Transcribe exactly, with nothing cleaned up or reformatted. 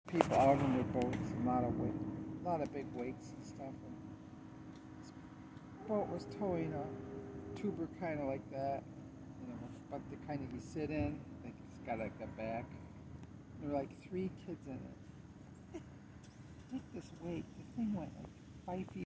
people out on their boats, a lot of weight, a lot of big weights and stuff. And this boat was towing a tuber kind of like that, you know, but the kind of you sit in, like it's got like a back. There were like three kids in it. Take this weight. The thing went like five feet.